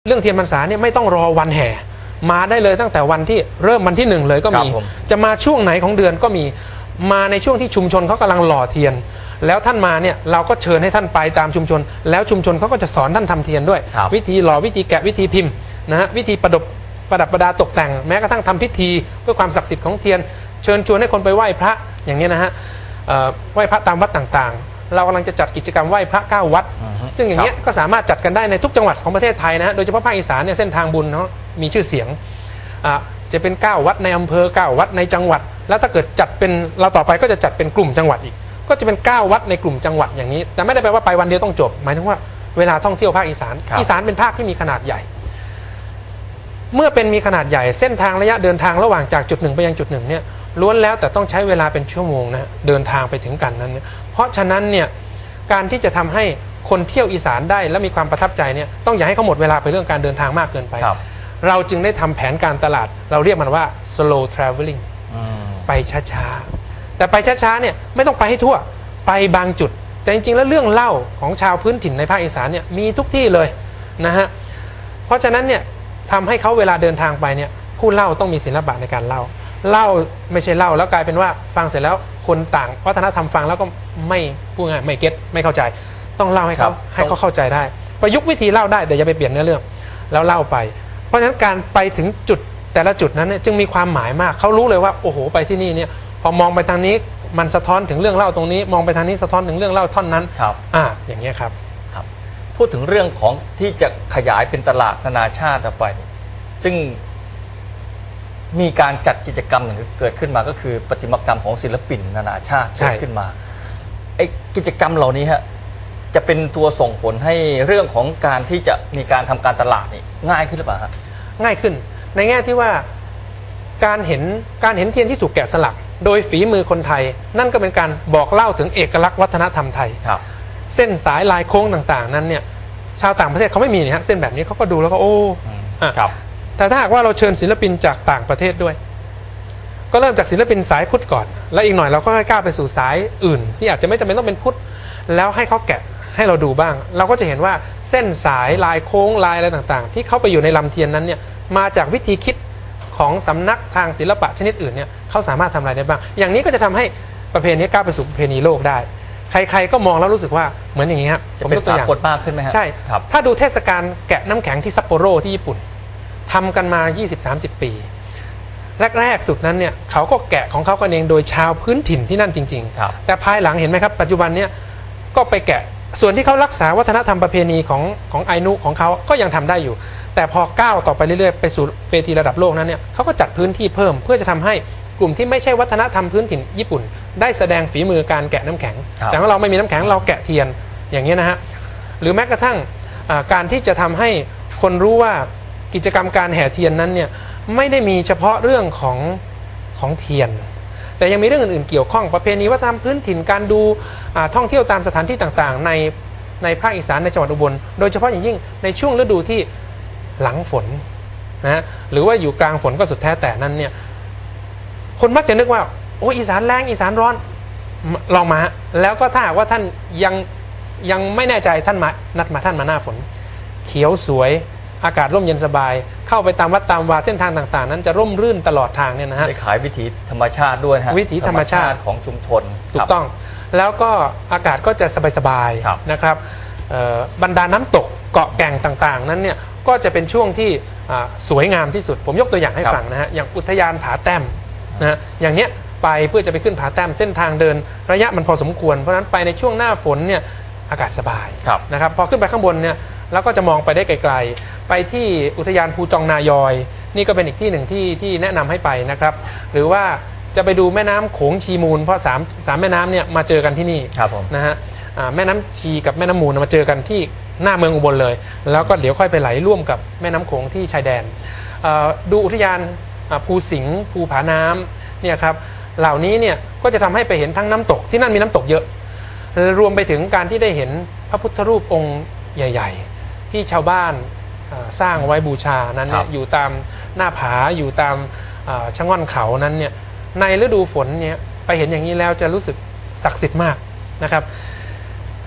เรื่องเทียนพรรษาเนี่ยไม่ต้องรอวันแห่มาได้เลยตั้งแต่วันที่เริ่มวันที่1เลยก็มีจะมาช่วงไหนของเดือนก็มีมาในช่วงที่ชุมชนเขากำลังหล่อเทียนแล้วท่านมาเนี่ยเราก็เชิญให้ท่านไปตามชุมชนแล้วชุมชนเขาก็จะสอนท่านทำเทียนด้วยวิธีหล่อวิธีแกะวิธีพิมพ์นะฮะวิธีประดับประดาตกแต่งแม้กระทั่งทำพิธีเพื่อความศักดิ์สิทธิ์ของเทียนเชิญชวนให้คนไปไหว้พระอย่างนี้นะฮะไหว้พระตามวัดต่างๆเรากำลังจะจัดกิจกรรมไหว้พระ9 วัดซึ่งอย่างนี้ก็สามารถจัดกันได้ในทุกจังหวัดของประเทศไทยนะฮะโดยเฉพาะภาคอีสานเนี่ยเส้นทางบุญเนาะมีชื่อเสียงจะเป็น9 วัดในอำเภอ9 วัดในจังหวัดแล้วถ้าเกิดจัดเป็นเราต่อไปก็จะจัดเป็นกลุ่มจังหวัดอีกก็จะเป็น9 วัดในกลุ่มจังหวัดอย่างนี้แต่ไม่ได้แปลว่าไปวันเดียวต้องจบหมายถึงว่าเวลาท่องเที่ยวภาคอีสานเป็นภาคที่มีขนาดใหญ่เมื่อเป็นมีขนาดใหญ่เส้นทางระยะเดินทางระหว่างจากจุดหนึ่งไปยังจุดหนึ่งเนี่ยล้วนแล้วแต่ต้องใช้เวลาเป็นชั่วโมงนะเดินทางไปถึงกันนั้นเพราะฉะนั้นเนี่ยการที่จะทำให้คนเที่ยวอีสานได้และมีความประทับใจเนี่ยต้องอย่าให้เขาหมดเวลาไปเรื่องการเดินทางมากเกินไปเราจึงได้ทำแผนการตลาดเราเรียกมันว่า slow traveling ไปช้าๆแต่ไปช้าๆเนี่ยไม่ต้องไปให้ทั่วไปบางจุดแต่จริงๆแล้วเรื่องเล่าของชาวพื้นถิ่นในภาคอีสานเนี่ยมีทุกที่เลยนะฮะเพราะฉะนั้นเนี่ยทำให้เขาเวลาเดินทางไปเนี่ยผู้เล่าต้องมีศิลปะในการเล่าไม่ใช่เล่าแล้วกลายเป็นว่าฟังเสร็จแล้วคนต่างวัฒนธรรมฟังแล้วก็ไม่พูดง่ายไม่เก็ตไม่เข้าใจต้องเล่าให้เขาเข้าใจได้ประยุกต์วิธีเล่าได้แต่อย่าไปเปลี่ยนเนื้อเรื่องแล้วเล่าไปเพราะฉะนั้นการไปถึงจุดแต่ละจุดนั้นเนี่ยจึงมีความหมายมากเขารู้เลยว่าโอ้โหไปที่นี่เนี่ยพอมองไปทางนี้มันสะท้อนถึงเรื่องเล่าตรงนี้มองไปทางนี้สะท้อนถึงเรื่องเล่าท่อนนั้นอย่างเงี้ยครับพูดถึงเรื่องของที่จะขยายเป็นตลาดนานาชาติต่อไปซึ่งมีการจัดกิจกรรมเกิดขึ้นมาก็คือประติมากรรมของศิลปินนานาชาติเกิดขึ้นมาไอ้กิจกรรมเหล่านี้ฮะจะเป็นตัวส่งผลให้เรื่องของการที่จะมีการทำการตลาดนี่ง่ายขึ้นหรือเปล่าฮะง่ายขึ้นในแง่ที่ว่าการเห็นเทียนที่ถูกแกะสลักโดยฝีมือคนไทยนั่นก็เป็นการบอกเล่าถึงเอกลักษณ์วัฒนธรรมไทยเส้นสายลายโค้งต่างๆนั้นเนี่ยชาวต่างประเทศเขาไม่มีเนี่ยฮะเส้นแบบนี้เขาก็ดูแล้วก็โอ้แต่ถ้าหากว่าเราเชิญศิลปินจากต่างประเทศด้วยก็เริ่มจากศิลปินสายพุทธก่อนแล้วอีกหน่อยเราก็ค่อยก้าวไปสู่สายอื่นที่อาจจะไม่จำเป็นต้องเป็นพุทธแล้วให้เขาแกะให้เราดูบ้างเราก็จะเห็นว่าเส้นสายลายโค้งลายอะไรต่างๆที่เข้าไปอยู่ในลำเทียนนั้นเนี่ยมาจากวิธีคิดของสำนักทางศิลปะชนิดอื่นเนี่ยเขาสามารถทำอะไรได้บ้างอย่างนี้ก็จะทำให้ประเพณีก้าวไปสู่ประเพณีโลกได้ใครๆก็มองแล้วรู้สึกว่าเหมือนอย่างนี้ครับจะเป็นสากลมากขึ้นไหมครับใช่ถ้าดูเทศกาลแกะน้ำแข็งที่ซัปโปโรที่ญี่ปุ่นทำกันมา 20-30 ปีแรกๆสุดนั้นเนี่ยเขาก็แกะของเขากันเองโดยชาวพื้นถิ่นที่นั่นจริงๆแต่ภายหลังเห็นไหมครับปัจจุบันเนี่ยก็ไปแกะส่วนที่เขารักษาวัฒนธรรมประเพณีของไอนุของเขาก็ยังทำได้อยู่แต่พอก้าวต่อไปเรื่อยๆไปสู่เวทีระดับโลกนั้นเนี่ยเขาก็จัดพื้นที่เพิ่มเพื่อจะทำให้กลุ่มที่ไม่ใช่วัฒนธรรมพื้นถิ่นญี่ปุ่นได้แสดงฝีมือการแกะน้ำแข็งแต่ของเราไม่มีน้ำแข็งเราแกะเทียนอย่างนี้นะฮะหรือแม้กระทั่งการที่จะทำให้คนรู้ว่ากิจกรรมการแห่เทียนนั้นเนี่ยไม่ได้มีเฉพาะเรื่องของเทียนแต่ยังมีเรื่องอื่นๆเกี่ยวข้องประเพณีวัฒนธรรมพื้นถิ่นการดูท่องเที่ยวตามสถานที่ต่างๆในภาคอีสานในจังหวัดอุบลโดยเฉพาะอย่างยิ่งในช่วงฤดูที่หลังฝนนะหรือว่าอยู่กลางฝนก็สุดแท้แต่นั้นเนี่ยคนมักจะนึกว่าโอ้อีสานแรงอีสานร้อนลองมาแล้วก็ถ้าหากว่าท่านยังไม่แน่ใจท่านมานัดมาท่านมาหน้าฝนเขียวสวยอากาศร่มเย็นสบายเข้าไปตามวัดตามวาเส้นทางต่างๆนั้นจะร่มรื่นตลอดทางเนี่ยนะฮะได้ขายวิถีธรรมชาติด้วยฮะวิถีธรรมชาติของชุมชนถูกต้องแล้วก็อากาศก็จะสบายๆนะครับบรรดาน้ำตกเกาะแก่งต่างๆนั้นเนี่ยก็จะเป็นช่วงที่สวยงามที่สุดผมยกตัวอย่างให้ฟังนะฮะอย่างอุทยานผาแต้มนะอย่างเนี้ยไปเพื่อจะไปขึ้นผาแต้มเส้นทางเดินระยะมันพอสมควรเพราะฉะนั้นไปในช่วงหน้าฝนเนี่ยอากาศสบายนะครับพอขึ้นไปข้างบนเนี่ยแล้วก็จะมองไปได้ไกลๆไปที่อุทยานภูจองนายอยนี่ก็เป็นอีกที่หนึ่งที่แนะนำให้ไปนะครับหรือว่าจะไปดูแม่น้ำโขงชีมูลเพราะสามแม่น้ำเนี่ยมาเจอกันที่นี่นะฮะแม่น้ำชีกับแม่น้ำมูลมาเจอกันที่หน้าเมืองอุบลเลยแล้วก็เดี๋ยวค่อยไปไหลร่วมกับแม่น้ำโขงที่ชายแดนดูอุทยานภูสิงห์ภูผาน้ำเนี่ยครับเหล่านี้เนี่ยก็จะทำให้ไปเห็นทั้งน้ำตกที่นั่นมีน้ำตกเยอะรวมไปถึงการที่ได้เห็นพระพุทธรูปองค์ใหญ่ๆที่ชาวบ้านสร้างไว้บูชานั้นเนี่ยอยู่ตามหน้าผาอยู่ตามชะง่อนเขานั้นเนี่ยในฤดูฝนเนี่ยไปเห็นอย่างนี้แล้วจะรู้สึกศักดิ์สิทธิ์มากนะครับ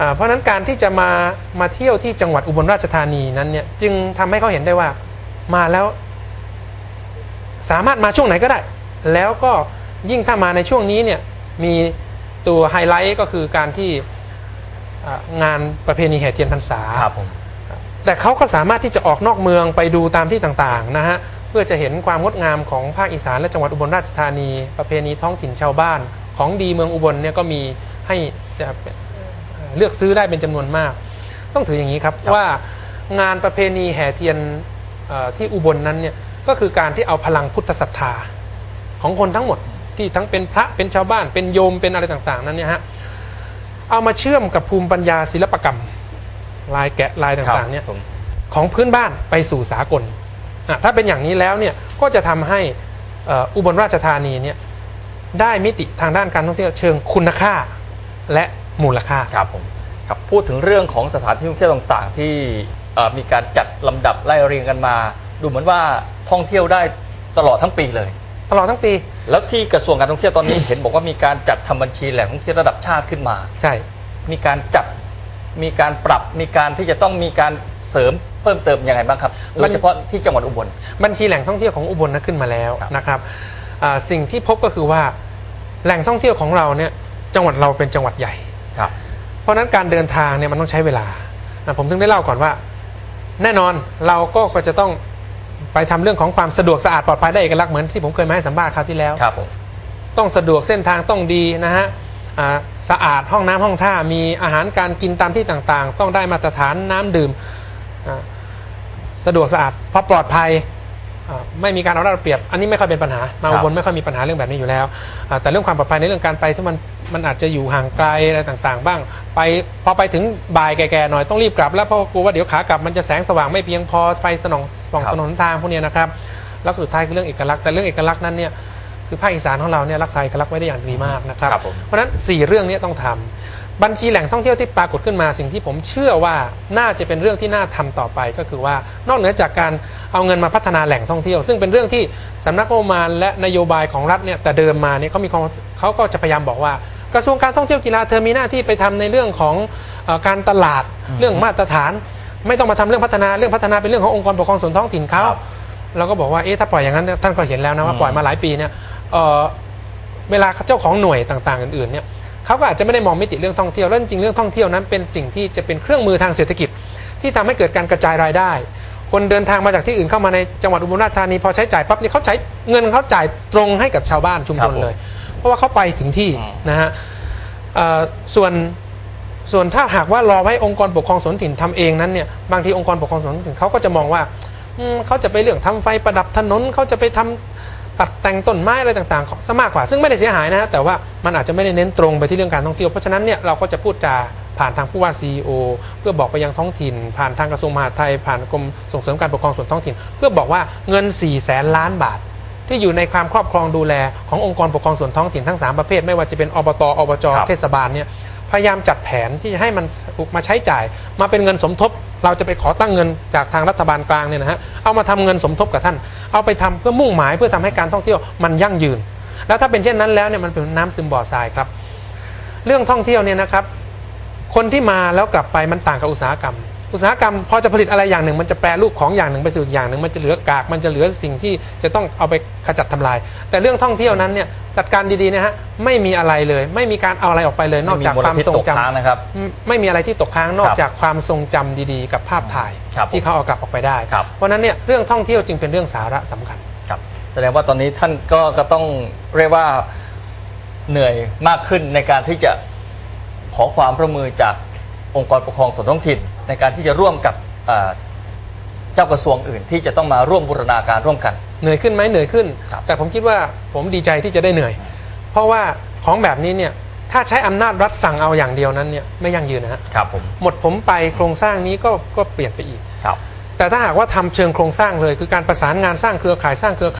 เพราะฉะนั้นการที่จะมาเที่ยวที่จังหวัดอุบลราชธานีนั้นเนี่ยจึงทำให้เขาเห็นได้ว่ามาแล้วสามารถมาช่วงไหนก็ได้แล้วก็ยิ่งถ้ามาในช่วงนี้เนี่ยมีตัวไฮไลท์ก็คือการที่งานประเพณีแห่เทียนพรรษาครับผมแต่เขาก็สามารถที่จะออกนอกเมืองไปดูตามที่ต่างๆนะฮะเพื่อจะเห็นความงดงามของภาคอีสานและจังหวัดอุบลราชธานีประเพณีท้องถิ่นชาวบ้านของดีเมืองอุบลเนี่ยก็มีให้เลือกซื้อได้เป็นจำนวนมากต้องถืออย่างนี้ครับว่างานประเพณีแห่เทียนที่อุบลนั้นเนี่ยก็คือการที่เอาพลังพุทธศรัทธาของคนทั้งหมดที่ทั้งเป็นพระเป็นชาวบ้านเป็นโยมเป็นอะไรต่างๆนั้นเนี่ยฮะเอามาเชื่อมกับภูมิปัญญาศิลปกรรมลายแกะลายต่างๆเนี่ยของพื้นบ้านไปสู่สากลถ้าเป็นอย่างนี้แล้วเนี่ยก็จะทำให้อุบลราชธานีเนี่ยได้มิติทางด้านการท่องเที่ยวเชิงคุณค่าและมูลค่าครับผมครับพูดถึงเรื่องของสถานที่ท่องเที่ยวต่างๆที่มีการจัดลำดับไล่เรียงกันมาดูเหมือนว่าท่องเที่ยวได้ตลอดทั้งปีเลยตลอดทั้งปีแล้วที่กระทรวงการท่องเที่ยวตอนนี้ เห็นบอกว่ามีการจัดทำบัญชีแหล่งท่องเที่ยวระดับชาติขึ้นมาใช่มีการจัดมีการปรับมีการที่จะต้องมีการเสริมเพิ่มเติมยังไงบ้างครับโดยเฉพาะที่จังหวัดอุบลบัญชีแหล่งท่องเที่ยวของอุบลนั้นขึ้นมาแล้วนะครับสิ่งที่พบก็คือว่าแหล่งท่องเที่ยวของเราเนี่ยจังหวัดเราเป็นจังหวัดใหญ่ครับเพราะนั้นการเดินทางเนี่ยมันต้องใช้เวลาผมถึงได้เล่าก่อนว่าแน่นอนเราก็จะต้องไปทำเรื่องของความสะดวกสะอาดปลอดภัยได้เอกลักษณ์เหมือนที่ผมเคยมาให้สัมภาษณ์คราวที่แล้วครับผมต้องสะดวกเส้นทางต้องดีนะฮะสะอาดห้องน้ำห้องท่ามีอาหารการกินตามที่ต่างๆต้องได้มาตรฐานน้ำดื่มสะดวกสะอาดพอปลอดภัยไม่มีการเอารัดเอาเปรียบอันนี้ไม่ค่อยเป็นปัญหามาอุบลไม่ค่อยมีปัญหาเรื่องแบบนี้อยู่แล้วแต่เรื่องความปลอดภัยในเรื่องการไปที่มันอาจจะอยู่ห่างไกลอะไรต่างๆบ้างไปพอไปถึงบ่ายแก่ๆหน่อยต้องรีบกลับแล้วเพราะกลัวว่าเดี๋ยวขากลับมันจะแสงสว่างไม่เพียงพอไฟสนองถนนทางพวกนี้นะครับแล้วสุดท้ายคือเรื่องเอกลักษณ์แต่เรื่องเอกลักษณ์นั้นเนี่ยคือภาคอีสานของเราเนี่ยรักษาเอกลักษณ์ไว้ได้อย่างดีมากนะครับเพราะฉะนั้น4เรื่องนี้ต้องทำบัญชีแหล่งท่องเที่ยวที่ปรากฏขึ้นมาสิ่งที่ผมเชื่อว่าน่าจะเป็นเรื่องที่น่าทำต่อไปก็คือว่านอกเหนือจากการเอาเงินมาพัฒนาแหล่งท่องเที่ยวซึ่งเป็นเรื่องที่สำนักงบประมาณและนโยบายของรัฐเนี่ยแต่เดิมมาเนี่ยเขาก็จะพยายามบอกว่ากระทรวงการท่องเที่ยวกีฬาเธอมีหน้าที่ไปทำในเรื่องของการตลาดเรื่องมาตรฐานไม่ต้องมาทำเรื่องพัฒนาเป็นเรื่องขององค์กรปกครองส่วนท้องถิ่นเขาเราก็บอกว่าถ้าปล่อยอย่างนั้นท่านก็เห็นแล้วนะว่าปล่อยมาหลายปีเนี่ยเวลาเจ้าของหน่วยต่างๆอื่นๆเนี่ยเขาก็อาจจะไม่ได้มองมิติเรื่องท่องเที่ยวแล้วจริงเรื่องท่องเที่ยวนั้นเป็นสิ่งที่จะเป็นเครื่องมือทางเศรษฐกิจที่ทำให้เกิดการกระจายรายได้คนเดินทางมาจากที่อื่นเข้ามาในจังหวัดอุบลราชธานีพอใช้จ่ายปั๊บนี่เขาใช้เงินเขาจ่ายตรงให้กับชาวบ้านชุมชนเลยเพราะว่าเขาไปถึงที่นะฮะส่วนถ้าหากว่ารอไว้องค์กรปกครองส่วนถิ่นทำเองนั้นเนี่ยบางทีองค์กรปกครองส่วนถิ่นเขาก็จะมองว่าเขาจะไปเรื่องทำไฟประดับถนนเขาจะไปทำตัดแต่งต้นไม้อะไรต่างๆซะมากกว่าซึ่งไม่ได้เสียหายนะฮะแต่ว่ามันอาจจะไม่ได้เน้นตรงไปที่เรื่องการท่องเที่ยวเพราะฉะนั้นเนี่ยเราก็จะพูดจาผ่านทางผู้ว่า CEO เพื่อบอกไปยังท้องถิ่นผ่านทางกระทรวงมหาดไทยผ่านกรมส่งเสริมการปกครองส่วนท้องถิ่นเพื่อบอกว่าเงิน400,000 ล้านบาทที่อยู่ในความครอบครองดูแลขององค์กรปกครองส่วนท้องถิ่นทั้ง3ประเภทไม่ว่าจะเป็นอบต.อบจ.เทศบาลเนี่ยพยายามจัดแผนที่จะให้มันมาใช้จ่ายมาเป็นเงินสมทบเราจะไปขอตั้งเงินจากทางรัฐบาลกลางเนี่ยนะฮะเอามาทำเงินสมทบกับท่านเอาไปทำเพื่อมุ่งหมายเพื่อทำให้การท่องเที่ยวมันยั่งยืนแล้วถ้าเป็นเช่นนั้นแล้วเนี่ยมันเป็นน้ำซึมบ่อทรายครับเรื่องท่องเที่ยวเนี่ยนะครับคนที่มาแล้วกลับไปมันต่างกับอุตสาหกรรมพอจะผลิตอะไรอย่างหนึ่งมันจะแปรรูปของอย่างหนึ่งไปสู่อย่างหนึ่งมันจะเหลือกากมันจะเหลือสิ่งที่จะต้องเอาไปขจัดทำลายแต่เรื่องท่องเที่ยวนั้นเนี่ยจัดการดีๆนะฮะไม่มีอะไรเลยไม่มีการเอาอะไรออกไปเลยนอกจากความทรงจำนะครับไม่มีอะไรที่ตกค้างนอกจากความทรงจำดีๆกับภาพถ่ายที่เขาเอากลับออกไปได้เพราะนั้นเนี่ยเรื่องท่องเที่ยวจึงเป็นเรื่องสาระสำคัญครับแสดงว่าตอนนี้ท่านก็ต้องเรียกว่าเหนื่อยมากขึ้นในการที่จะขอความร่วมมือจากองค์กรปกครองส่วนท้องถิ่นในการที่จะร่วมกับเจ้ากระทรวงอื่นที่จะต้องมาร่วมบูรณาการร่วมกันเหนื่อยขึ้นไหมเหนื่อยขึ้นแต่ผมคิดว่าผมดีใจที่จะได้เหนื่อยเพราะว่าของแบบนี้เนี่ยถ้าใช้อำนาจรัฐสั่งเอาอย่างเดียวนั้นเนี่ยไม่ยั่งยืนนะครับหมดผมไปโครงสร้างนี้ก็เปลี่ยนไปอีกแต่ถ้าหากว่าทำเชิงโครงสร้างเลยคือการประสานงานสร้างเครือข่าย